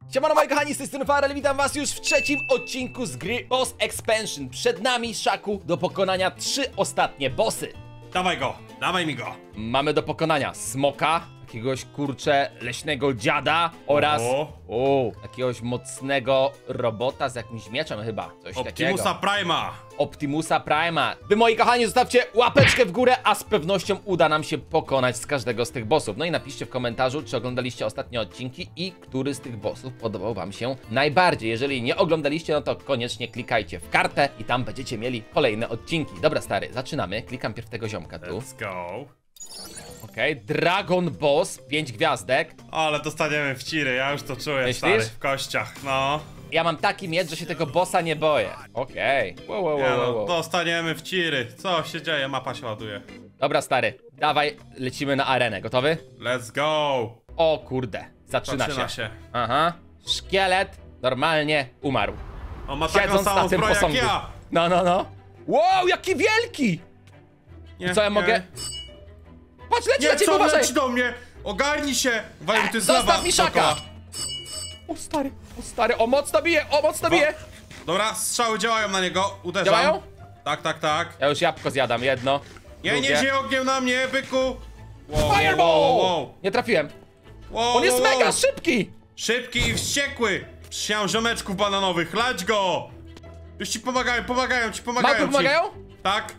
Siemano moi kochani, z tej strony Farel, witam was już w trzecim odcinku z gry Boss Expansion. Przed nami, Szaku, do pokonania 3 ostatnie bossy. Dawaj mi go. Mamy do pokonania smoka, jakiegoś kurczę leśnego dziada oraz jakiegoś mocnego robota z jakimś mieczem chyba, coś Optimusa takiego. Prima. Optimusa Prima. Wy moi kochani, zostawcie łapeczkę w górę, a z pewnością uda nam się pokonać z każdego z tych bossów. No i napiszcie w komentarzu, czy oglądaliście ostatnie odcinki i który z tych bossów podobał wam się najbardziej. Jeżeli nie oglądaliście, no to koniecznie klikajcie w kartę i tam będziecie mieli kolejne odcinki. Dobra stary, zaczynamy. Klikam pierw tego ziomka tu. Let's go. Okej, Dragon Boss, 5 gwiazdek. Ale dostaniemy w ciry, ja już to czuję, Myślisz? stary, w kościach, no. Ja mam taki miecz, że się tego bossa nie boję. Okej. Wow. Dostaniemy w ciry. Co się dzieje? Mapa się ładuje. Dobra stary, dawaj, lecimy na arenę. Gotowy? Let's go. O kurde, zaczyna się. Aha, szkielet normalnie umarł. On ma taką Siedząc samą na tym zbroję jak posągu. ja. No. Wow, jaki wielki! Nie, Co ja mogę? Patrz, leci na Nie, ciebie, co uważaj! leci do mnie? Ogarnij się. Uważaj, to jest Zostaw lawa mi Szaka! dookoła. O stary, o mocno bije! Dobra, strzały działają na niego, uderzam. Działają? Tak. Ja już jabłko zjadam, jedno. Nie drugie. się ogniem na mnie, byku. Fireball! Nie trafiłem. On jest mega szybki! Szybki i wściekły! Przyjął ziomeczków bananowych, lać go! Już ci pomagają ci. Małpy pomagają? Tak.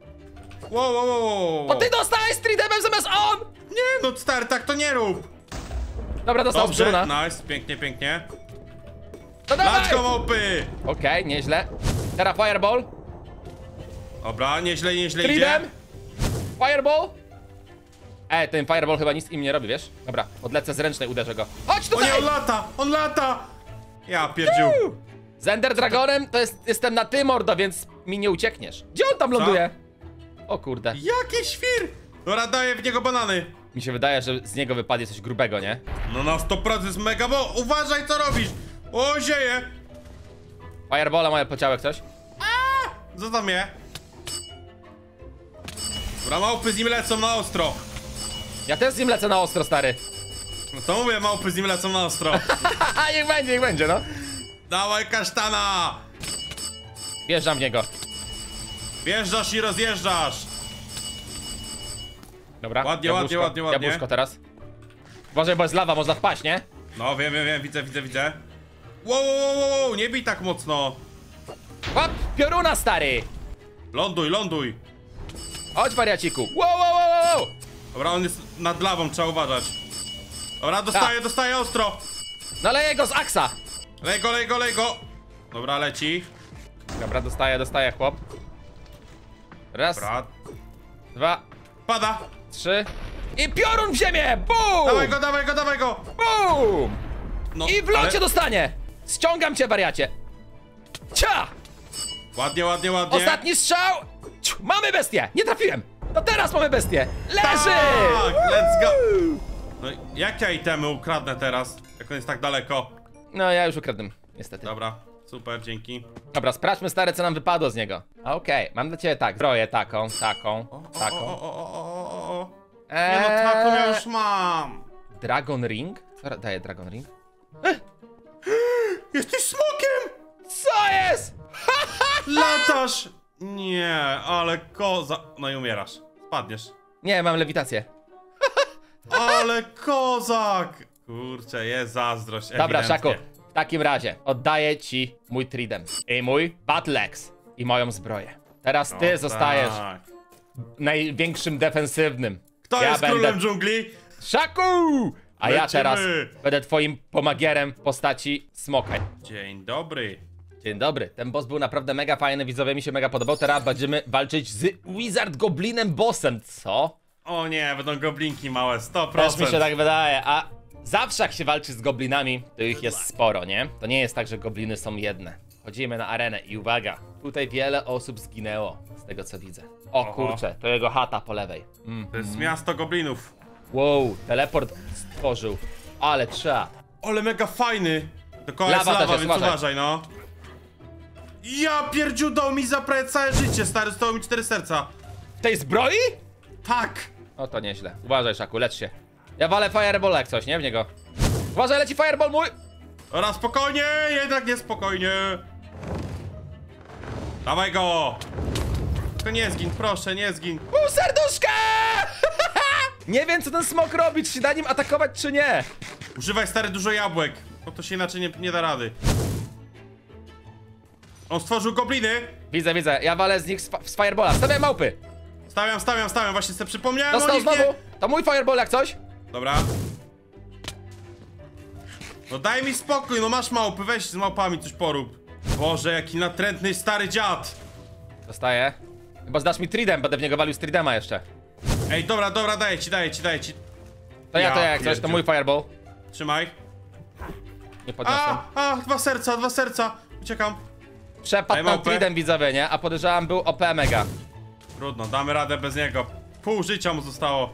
Wow. O, ty dostałeś streetemem zamiast on! Nie, no stary, tak to nie rób! Dobra, dostał z Dobrze, bruna. nice, pięknie. No dawaj! Lać go, małpy! Okej, nieźle. Teraz fireball. Dobra, nieźle idzie. Streetem. Fireball. Ten fireball chyba nic im nie robi, wiesz? Dobra, odlecę z ręcznej, uderzę go. Chodź O tutaj! nie, on lata! Ja pierdził. Z Ender Dragonem to jestem na ty, mordo, więc mi nie uciekniesz. Gdzie on tam ląduje? O kurde. Jaki świr! Dobra, daję w niego banany. Mi się wydaje, że z niego wypadnie coś grubego, nie? No na 100% jest mega, bo uważaj co robisz! O, zieje! Firebola moje pociałek coś? Zostaw mnie. Dobra, małpy z nim lecą na ostro. Ja też z nim lecę na ostro, stary. No to mówię, małpy z nim lecą na ostro. Haha, niech będzie, no. Dawaj kasztana! Wjeżdżam w niego. Wjeżdżasz i rozjeżdżasz. Dobra, Ładnie. Jabłuszko teraz. Uważaj, bo jest lawa, można wpaść, nie? No wiem, widzę. Wow, nie bij tak mocno. Łap, pioruna, stary! Ląduj. Chodź, wariaciku. Wow! Dobra, on jest nad lawą, trzeba uważać. Dobra, dostaje ostro. Naleję go z aksa. Lej go. Dobra, leci. Dobra, dostaję, chłop. Raz, Dobra, 2, pada. 3. I piorun w ziemię! Bum! Dawaj go. Bum! No, I w locie ale... dostanie! Ściągam cię, wariacie! Cia! Ładnie. Ostatni strzał! Ciu, mamy bestię! Nie trafiłem! To teraz mamy bestię! Leży! Tak, let's go. No, jakie itemy ukradnę teraz, jak on jest tak daleko? No, ja już ukradłem, niestety. Dobra, super, dzięki. Dobra, sprawdźmy, stare, co nam wypadło z niego. Okej, mam dla ciebie tak, zbroję taką. O. Nie no, taką ja już mam. Dragon Ring? Co daje Dragon Ring? Jesteś smokiem! Co jest? Latasz! Nie, ale koza... No i umierasz. Spadniesz. Nie, mam lewitację. Ale kozak! Kurczę, jest zazdrość, Dobra, ewidentnie. Szaku, w takim razie oddaję ci mój trident i mój battle axe i moją zbroję. Teraz ty No zostajesz tak. największym defensywnym. Kto jest królem dżungli? Szaku! A ja Lecimy. teraz będę twoim pomagierem w postaci smoka. Dzień dobry. Dzień dobry, ten boss był naprawdę mega fajny, widzowie, mi się mega podobał. Teraz będziemy walczyć z Wizard Goblinem bossem, co? O nie, będą goblinki małe, 100%. Też mi się tak wydaje, a zawsze jak się walczy z goblinami, to ich jest sporo, nie? To nie jest tak, że gobliny są jedne. Chodzimy na arenę i uwaga, tutaj wiele osób zginęło, z tego co widzę. O Oho. kurczę, to jego chata po lewej. To jest miasto goblinów. Wow, teleport stworzył, ale trzeba. Ale mega fajny. Dookoła Lawa jest też lawa, jest, więc uważaj. uważaj, no. Ja pierdziu, dał mi za prawie całe życie, stary, zostało mi 4 serca. W tej zbroi? Tak. O, to nieźle. Uważaj, Szaku, lecz się. Ja walę fireball jak coś, nie? W niego. Uważaj, leci fireball mój! Dobra, spokojnie, jednak niespokojnie. Dawaj go. Tylko nie zgin, proszę, nie zgin. Pół serduszka! Nie wiem, co ten smok robi, czy się da nim atakować, czy nie. Używaj, stary, dużo jabłek, bo to się inaczej nie da rady. On stworzył gobliny. Widzę, widzę. Ja walę z nich z firebola. Stawiam małpy. Stawiam, właśnie sobie przypomniałem Dostał o nich, znowu. nie? To mój fireball jak coś. Dobra. No daj mi spokój, no masz małpy, weź z małpami coś porób. Boże, jaki natrętny stary dziad. Dostaję. Chyba zdasz mi tridem, będę w niego walił z tridema jeszcze. Ej, dobra, daję ci. To ja jak coś, to pierdziu. mój fireball. Trzymaj. Nie podniosłem. Dwa serca. Uciekam. Przepadł Daj nam małpę. tridem, widzowie, nie? A podejrzewam był OP mega. Trudno, damy radę bez niego. Pół życia mu zostało.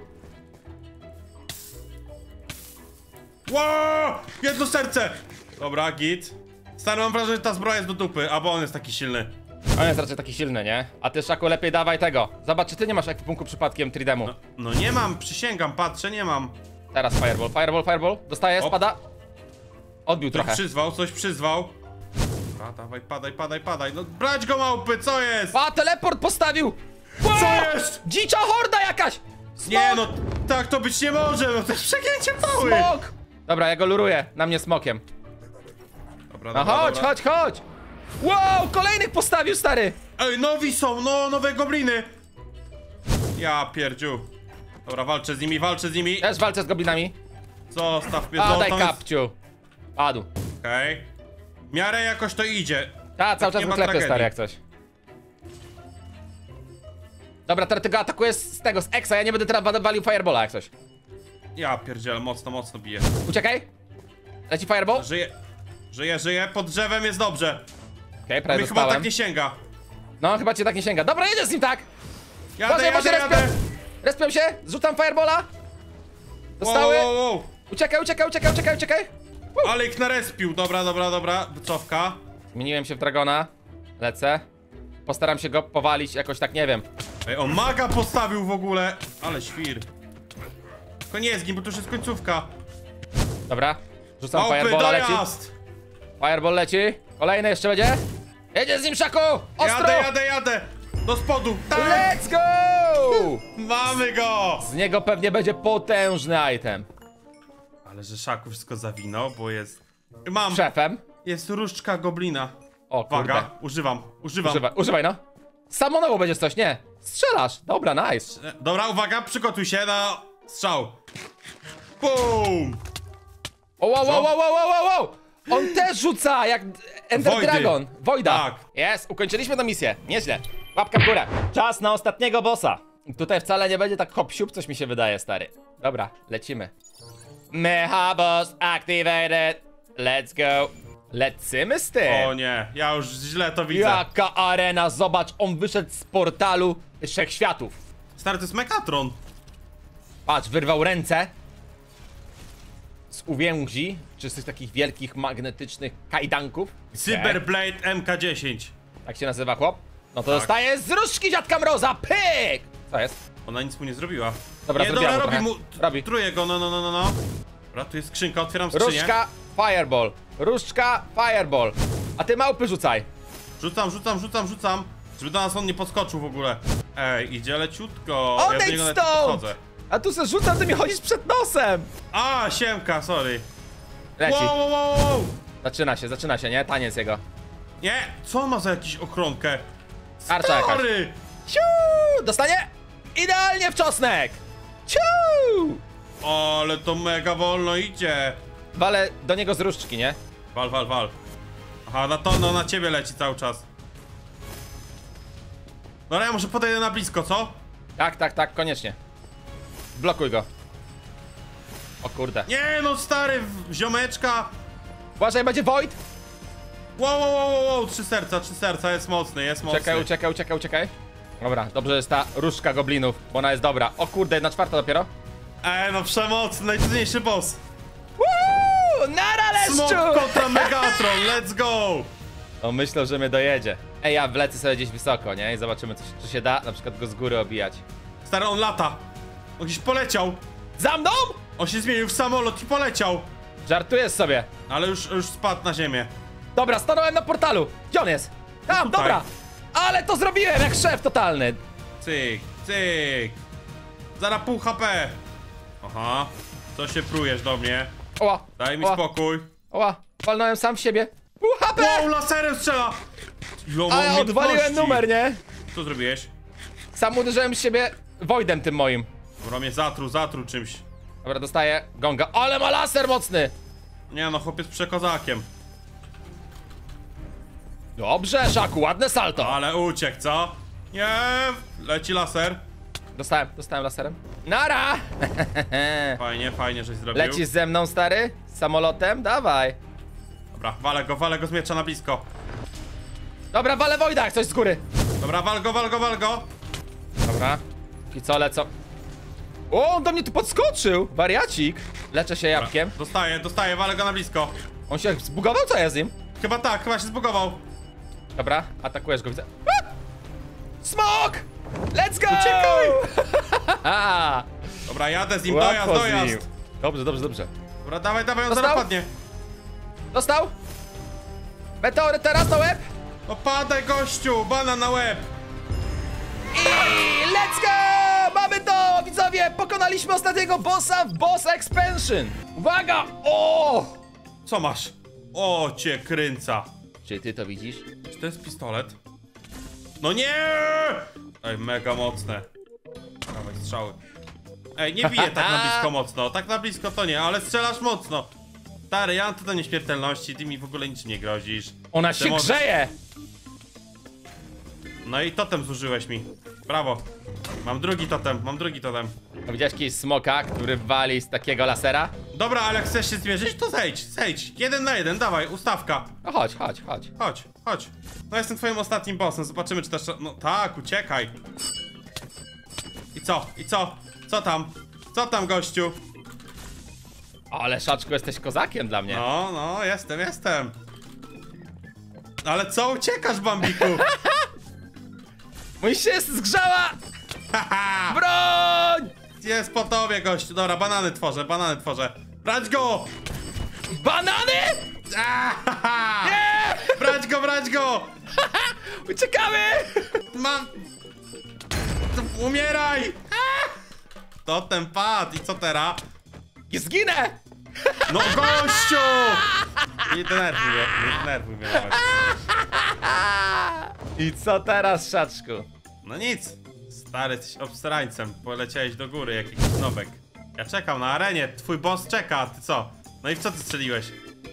Wow! Jedno serce! Dobra, git. Stary, mam wrażenie, że ta zbroja jest do dupy, albo on jest taki silny. On jest raczej taki silny, nie? A ty, Szaku, lepiej dawaj tego. Zobacz, czy ty nie masz ekwipunku przypadkiem tridemu. No nie mam, przysięgam, patrzę, nie mam. Teraz fireball. Dostaję, Op. spada. Odbił trochę. Coś przyzwał. A, dawaj, padaj. No brać go, małpy, co jest? A, teleport postawił! Wow! Co jest? Dzicza horda jakaś! Smok! Nie no, tak to być nie może, no to jest przegięcie pały. Smok! Dobra, ja go luruję, na mnie smokiem. Dobra, No chodź! Wow, kolejnych postawił, stary! Ej, nowi są, no, nowe gobliny. Ja pierdziu. Dobra, walczę z nimi. Też walczę z goblinami. Zostaw mnie, A, daj zostaw. kapciu. Padł. Okej. W miarę jakoś to idzie. Ta, cały czas nie ma wyklepie, tragedii. stary, jak coś. Dobra, teraz tego atakuję z Exa, ja nie będę teraz walił firebola, jak coś. Ja pierdziel, mocno bije. Uciekaj. Leci fireball. Żyje, pod drzewem jest dobrze. Okej, prawie Mnie chyba dostałem. tak nie sięga. No, chyba cię tak nie sięga. Dobra, jedziesz z nim tak! Jadę. Respią się, zrzucam firebola. Dostały. Wow. Uciekaj. Ale ich narespił, dobra. Cofka. Zmieniłem się w dragona. Lecę. Postaram się go powalić jakoś tak, nie wiem. Ej, on maga postawił w ogóle. Ale świr. Tylko nie zgin, bo to już jest końcówka. Dobra. Rzucam Małpy, firebola, leci. dojazd. Fireball leci. Kolejny jeszcze będzie. Jedzie z nim, Szaku! Ostro! Jadę. Do spodu. Tak. Let's go! Mamy go. Z niego pewnie będzie potężny item. Ale że Szaku wszystko zawinął, bo jest... Mam. Szefem. Jest różdżka goblina. O kurde. Uwaga, używam. Używaj no. Samonowo będziesz coś, nie. Strzelasz. Dobra, nice. Dobra, uwaga, przygotuj się na strzał. Boom! O, wow. On też rzuca, jak Ender Wojdy. Dragon. Wojda. Tak. Jest, ukończyliśmy tę misję. Nieźle. Łapka w górę. Czas na ostatniego bossa. Tutaj wcale nie będzie tak hop-siup, coś mi się wydaje, stary. Dobra, lecimy. Mecha boss activated. Let's go. Lecimy z tym. O nie, ja już źle to widzę. Jaka arena, zobacz, on wyszedł z portalu Wszechświatów. Stary, to jest Mekatron. Patrz, wyrwał ręce z uwięzi, czy z tych takich wielkich magnetycznych kajdanków. Cyberblade MK10. Tak się nazywa chłop? No to Tak. dostaje z różdżki Dziadka Mroza, pyk! Co jest? Ona nic mu nie zrobiła. Dobra, nie, zrobiła dobra, mu robi mu. trochę. Robi. Truje go, no. Dobra, tu jest skrzynka, otwieram skrzynię. Różdżka, fireball. Różdżka, fireball. A ty małpy rzucaj. Rzucam. Żeby do nas on nie podskoczył w ogóle. Ej, idzie leciutko. Ja do Odejdź niego nawet nie stąd! podchodzę. A tu se rzucam, ty mi chodzisz przed nosem. A, siemka, sorry. Leci. Wow. Zaczyna się, nie? Taniec jego. Nie, co on ma za jakąś ochronkę? Tarcza jakaś. Stary! Ciu! Dostanie? Idealnie w czosnek! Ciu! Ale to mega wolno idzie. Walę do niego z różdżki, nie? Wal. Aha, na ciebie leci cały czas. Dobra, ja może podejdę na blisko, co? Tak, koniecznie. Blokuj go. O kurde. Nie no, stary, ziomeczka. Uważaj, będzie Void! Wow, trzy serca, jest mocny. Uciekaj. Dobra, dobrze jest ta różdżka goblinów, bo ona jest dobra. O kurde, 1/4 dopiero. No przemocny, najtrudniejszy boss. Woo! Nara, Smok leszczu! kontra Megatron, let's go! No myślę, że mnie dojedzie. Ej, ja wlecę sobie gdzieś wysoko, nie? I zobaczymy, czy się da na przykład go z góry obijać. Stary, on lata. On gdzieś poleciał. Za mną? On się zmienił w samolot i poleciał. Żartujesz sobie. Ale już spadł na ziemię. Dobra, stanąłem na portalu. Gdzie on jest? Tam, tutaj. dobra. Ale to zrobiłem jak szef totalny. Cyk, cyk. Zaraz pół HP. Aha. Co się prujesz do mnie? Oła. Daj mi oła, spokój. Oła, walnąłem sam w siebie. HP! Wow, laserem strzela! Jo, mam A ja odwaliłem umiejętności. numer, nie? Co zrobiłeś? Sam uderzyłem z siebie Voidem tym moim. Dobra, mnie zatruł czymś. Dobra, dostaję gonga. Ale ma laser mocny! Nie no, chłopiec przekozakiem. Dobrze, Szaku, ładne salto. Ale uciekł, co? Nie, leci laser. Dostałem laserem. Nara! Fajnie, żeś zrobił. Lecisz ze mną, stary? Z samolotem? Dawaj. Dobra, walę go z miecza na blisko. Dobra, walę Voida, jak coś z góry. Dobra, wal go. Dobra. I co, lecą? O, on do mnie tu podskoczył! Wariacik. Leczę się jabłkiem. Dostaję, walę go na blisko. On się zbugował? Co jest z nim? Chyba tak, chyba się zbugował. Dobra, atakujesz go, widzę. A! Smok! Let's go! Uciekaj! Haha! Dobra, jadę z nim, Łatwo z nim. dojazd. Dobrze. Dobra, dawaj, on Dostał? zaraz padnie. Dostał? Meteory teraz na łeb! No padaj, gościu, banan na łeb. I let's go! Mamy to, widzowie! Pokonaliśmy ostatniego bossa w Boss Expansion! Uwaga! O! Co masz? O, cię kręca. Czy ty to widzisz? Czy to jest pistolet? No nie! Ej, mega mocne. Dawaj, strzały. Ej, nie bije tak na blisko mocno. Tak na blisko to nie, ale strzelasz mocno. Stary, ja mam to do nieśmiertelności, ty mi w ogóle nic nie grozisz. Ona Ty się możesz- grzeje! No i totem zużyłeś mi. Brawo. Mam drugi totem. A widziałeś kiedyś smoka, który wali z takiego lasera? Dobra, ale jak chcesz się zmierzyć, to zejdź. 1 na 1, dawaj, ustawka. No chodź. Chodź. No jestem twoim ostatnim bossem, zobaczymy czy też... No tak, uciekaj. I co? Co tam, gościu? Ale Szaczku, jesteś kozakiem dla mnie. No, jestem. Ale co uciekasz, Bambiku? Mój się zgrzała! Haha! Broń! Jest po tobie, gościu. Dobra, banany tworzę. Brać go! Banany? Ahaha! Nie! Brać go! Uciekamy! Mam... Umieraj! Totem padł. I co teraz? Zginę! No, gościu! Nie denerwuj mnie nawet. I co teraz, Szaczku? No nic. Stary, jesteś obsrańcem. Poleciałeś do góry, jakiś snobek. Ja czekam na arenie. Twój boss czeka, a ty co? No i w co ty strzeliłeś?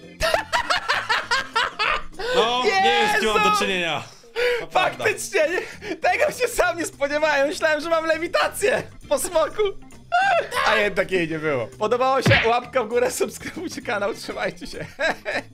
No, nie jest z kim mam do czynienia. To prawda. Faktycznie, tego się sam nie spodziewałem. Myślałem, że mam lewitację po smoku. A jednak jej nie było. Podobało się? Łapka w górę, subskrybujcie kanał, trzymajcie się.